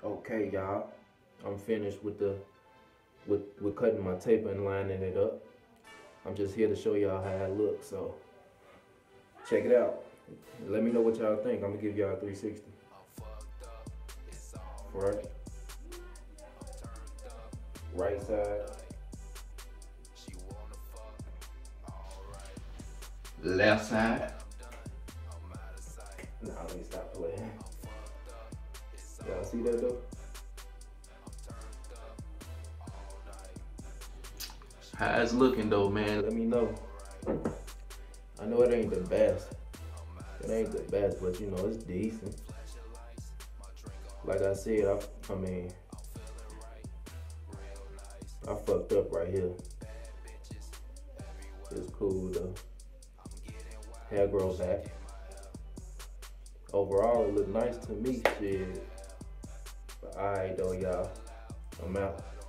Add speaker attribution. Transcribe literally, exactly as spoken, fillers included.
Speaker 1: Okay, y'all. I'm finished with the with with cutting my tape and lining it up. I'm just here to show y'all how it looks. So check it out. Let me know what y'all think. I'm gonna give y'all a three sixty. Front, right side,
Speaker 2: Left side.
Speaker 1: nah, let me stop playing. Y'all see that though?
Speaker 2: How it's looking though, man?
Speaker 1: Let me know. I know it ain't the best. It ain't the best, but you know it's decent. Like I said, I, I mean, I fucked up right here. It's cool though. Hair grow back. Overall, it look nice to me. Shit. But alright though, y'all. I'm out.